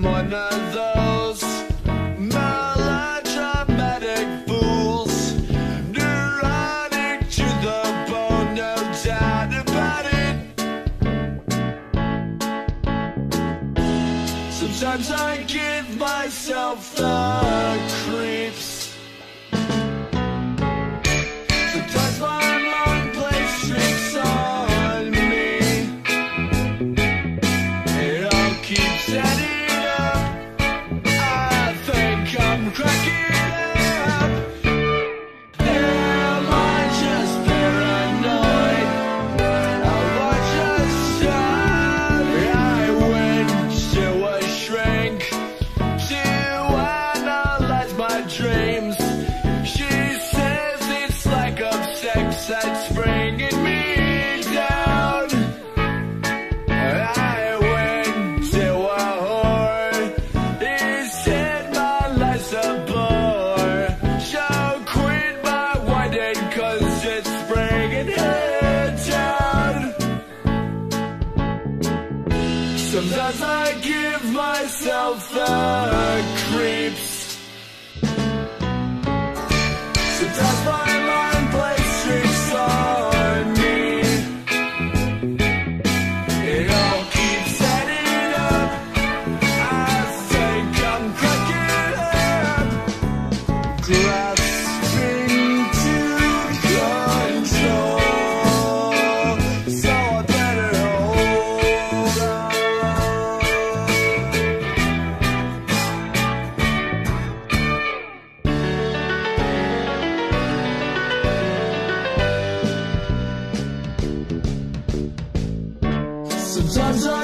one of those melodramatic fools, neurotic to the bone, no doubt about it. Sometimes I give myself the creeps. Sometimes my mind plays tricks on me. It all keeps adding up. I think I'm cracking up. Am I just paranoid? Am I just sad? I went to a shrink to analyze my dreams. She says it's lack of sex that's bringing me down. I went to a whore. He said my life's a bore. So quit my whining 'cause it's bringing her down. Sometimes I give myself the creeps. Sometimes my mind plays tricks on me. It all keeps adding up. I think I'm cracking up. Grasping to control, so I better hold on. Sometimes I